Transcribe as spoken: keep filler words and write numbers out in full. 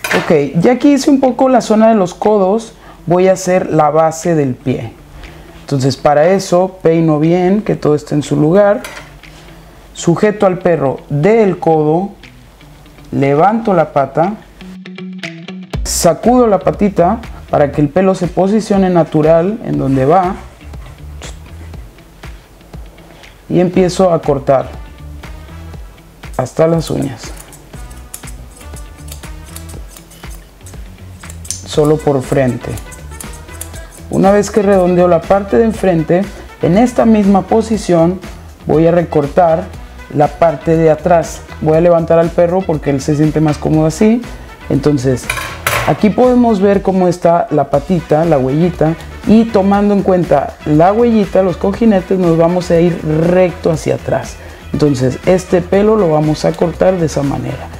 Ok, ya aquí hice un poco la zona de los codos, voy a hacer la base del pie. Entonces para eso peino bien, que todo esté en su lugar, sujeto al perro del codo, levanto la pata, sacudo la patita para que el pelo se posicione natural en donde va y empiezo a cortar hasta las uñas. Solo por frente. Una vez que redondeo la parte de enfrente, en esta misma posición voy a recortar la parte de atrás. Voy a levantar al perro porque él se siente más cómodo así. Entonces, aquí podemos ver cómo está la patita, la huellita, y tomando en cuenta la huellita, los cojinetes, nos vamos a ir recto hacia atrás. Entonces, este pelo lo vamos a cortar de esa manera.